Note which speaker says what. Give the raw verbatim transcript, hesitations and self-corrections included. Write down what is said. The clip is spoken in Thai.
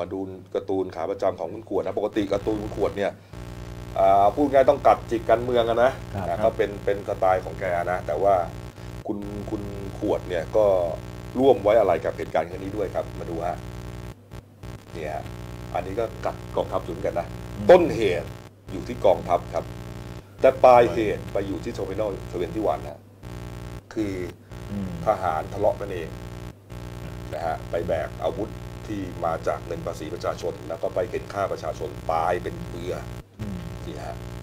Speaker 1: มาดูการ์ตูนขาประจำของคุณขวดนะปกติการ์ตูนคุณขวดเนี่ยพูดง่ายต้องกัดจิกการเมืองนะนะก็เป็นเป็นสไตล์ของแกนะแต่ว่าคุณคุณขวดเนี่ยก็ร่วมไว้อะไรกับเหตุการณ์ครั้งนี้ด้วยครับมาดูฮะเนี่ยอันนี้ก็กัดกองทัพอยู่กันนะต้นเหตุอยู่ที่กองทัพครับแต่ปลายเหตุไปอยู่ที่โทมิโนเทเวนตี้วันนะคือทหารทะเลาะกันเองนะฮะไปแบกอาวุธที่มาจากเงินภาษีประชาชนแล้วก็ไปเข็นฆ่าประชาชนตายเป็นเบื่อนี่ฮะ